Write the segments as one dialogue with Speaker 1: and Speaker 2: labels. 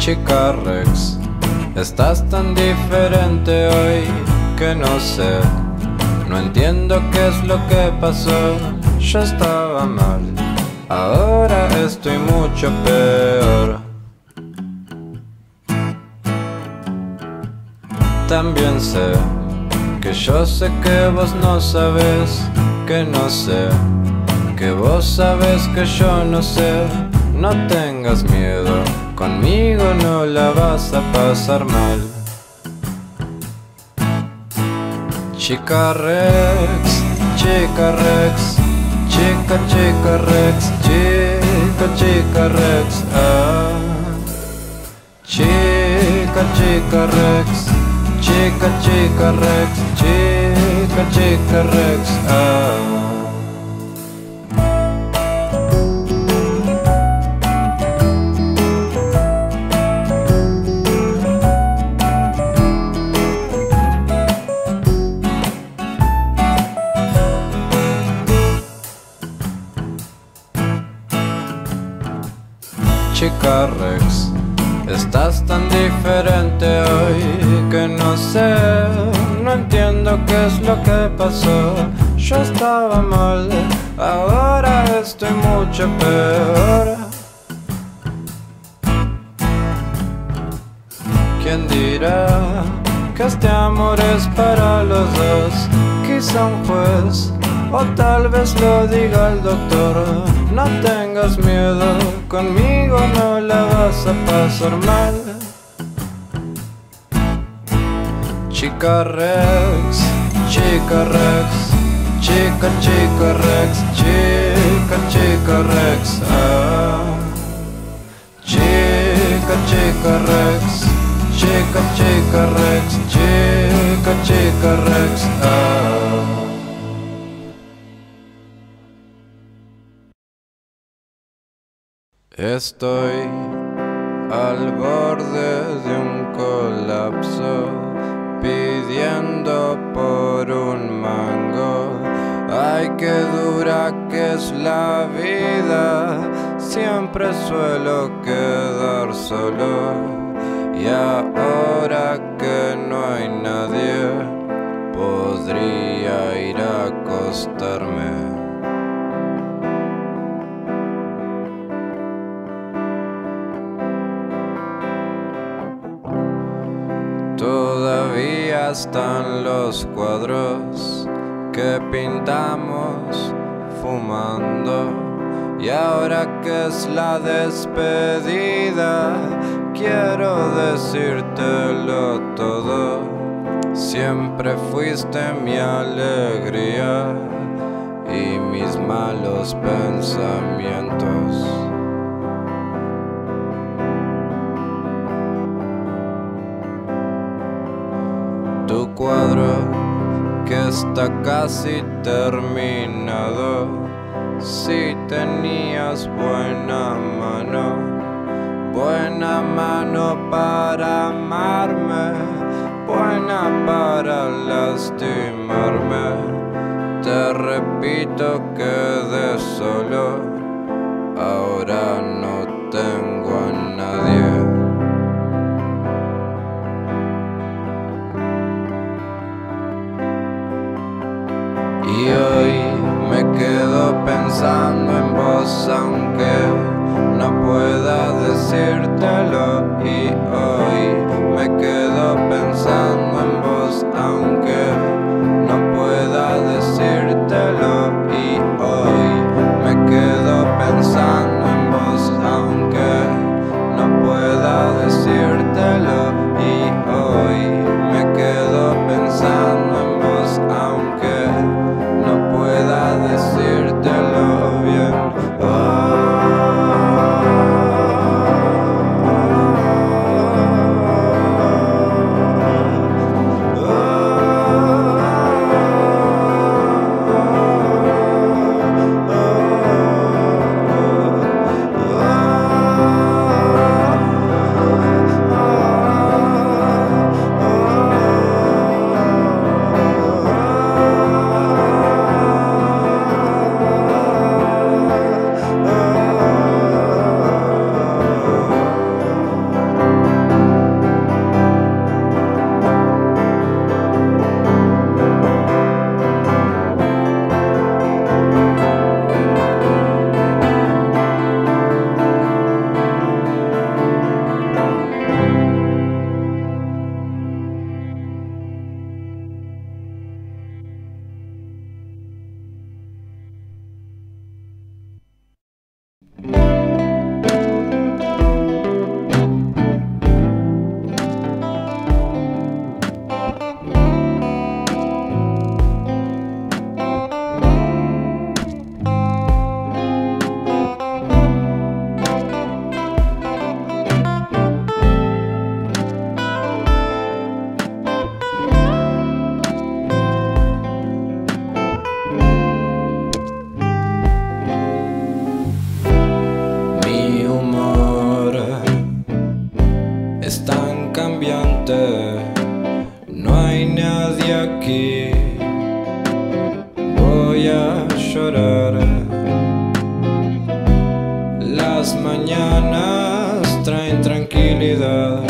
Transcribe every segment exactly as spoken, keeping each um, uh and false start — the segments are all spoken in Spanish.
Speaker 1: Chica Rex, estás tan diferente hoy que no sé, no entiendo qué es lo que pasó. Yo estaba mal, ahora estoy mucho peor. También sé que yo sé que vos no sabes, que no sé, que vos sabes que yo no sé. No tengas miedo, conmigo no la vas a pasar mal. Chica Rex, chica Rex, chica chica Rex, chica chica Rex, ah. Chica chica Rex, chica chica Rex, chica chica Rex, ah. Chica Rex, estás tan diferente hoy que no sé, no entiendo qué es lo que pasó. Yo estaba mal, ahora estoy mucho peor. ¿Quién dirá que este amor es para los dos? Quizá un juez, o tal vez lo diga el doctor. No tengas miedo, conmigo no la vas a pasar mal. Chica Rex, chica Rex, chica chica Rex, chica chica Rex, ah. Chica chica Rex, chica chica Rex, chica chica Rex, ah. Estoy al borde de un colapso, pidiendo por un mango. Ay, qué dura que es la vida, siempre suelo quedar solo. Y ahora que no hay nadie, podría ir a acostarme. Todavía están los cuadros que pintamos fumando. Y ahora que es la despedida, quiero decírtelo todo. Siempre fuiste mi alegría y mis malos pensamientos. Tu cuadro que está casi terminado. Si tenías buena mano, buena mano para amarme, buena para lastimarme. Te repito que de solo ahora no tengo a nadie. Y hoy me quedo pensando en vos, aunque no pueda decírtelo. Y hoy me quedo pensando en vos, aunque no pueda decírtelo. Y hoy me quedo pensando en vos, aunque no pueda decírtelo. Y hoy me quedo pensando en vos, aunque no pueda decírtelo bien. Oh. Las mañanas traen tranquilidad,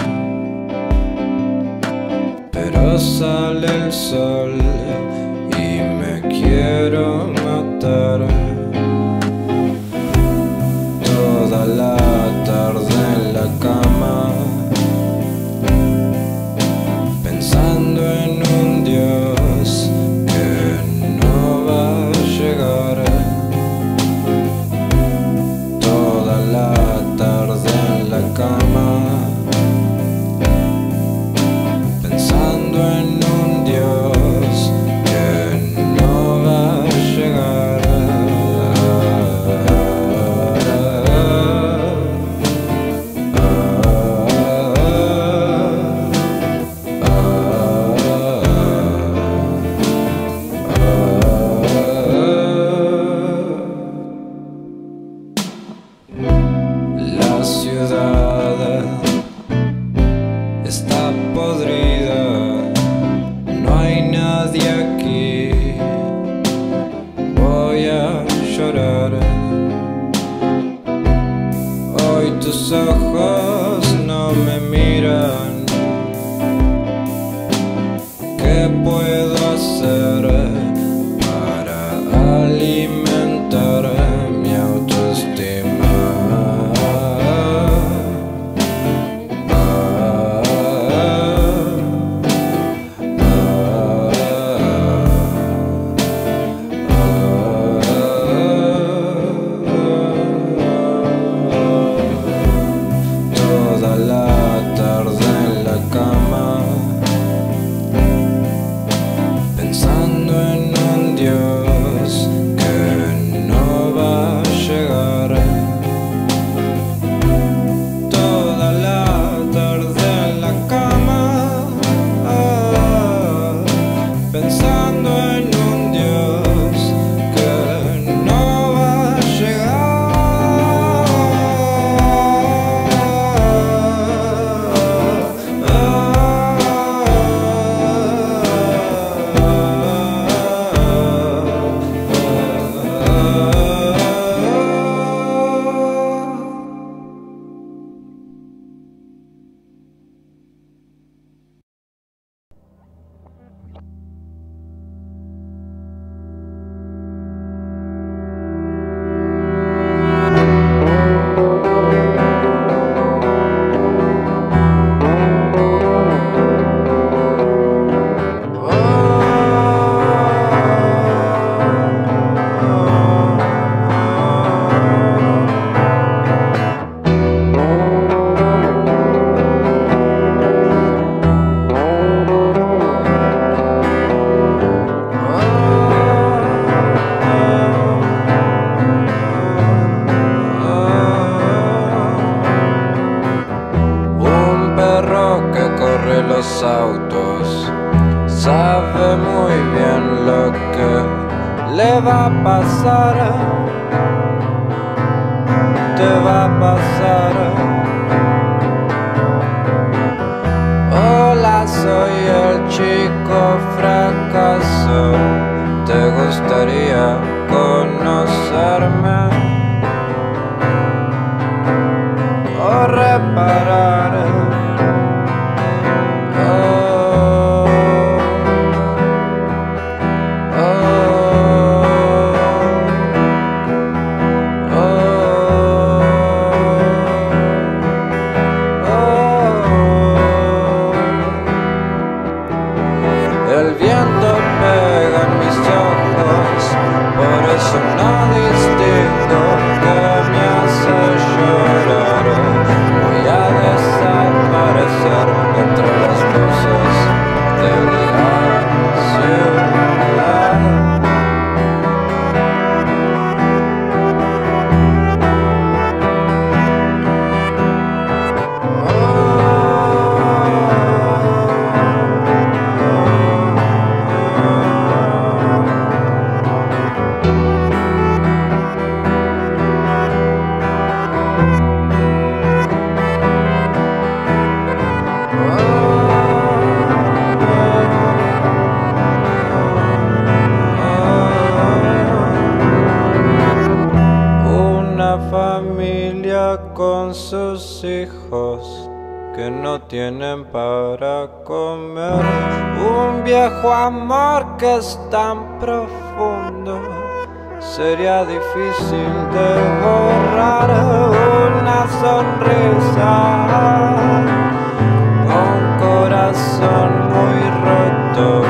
Speaker 1: pero sale el sol y me quiero matar. Toda la tarde en la cama, pensando en un Dios que no va a llegar. Toda la tarde en la cama, pensando en un Dios que no va a llegar. La ciudad está podrida, no hay nadie aquí. Voy a llorar. Hoy tus ojos no me miran. ¿Qué puedo hacer para alimentar mi autoestima? Toda la tarde en la cama, pensando en un Dios que no va a llegar. Toda la tarde en la cama, ah, pensando en un Dios que no va a llegar. Los autos sabe muy bien lo que le va a pasar, te va a pasar. Hola, soy el chico fracaso, ¿te gustaría conocerme o reparar? El viento pega en mis ojos, por eso no distingo una familia con sus hijos que no tienen para comer. Un viejo amor que es tan profundo, sería difícil de borrar. Una sonrisa, un corazón muy roto.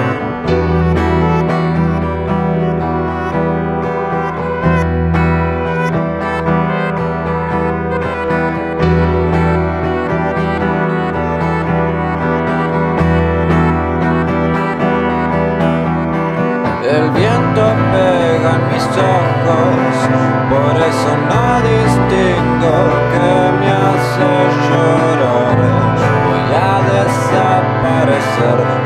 Speaker 1: El viento pega en mis ojos, por eso no distingo que me hace llorar. Voy a desaparecer.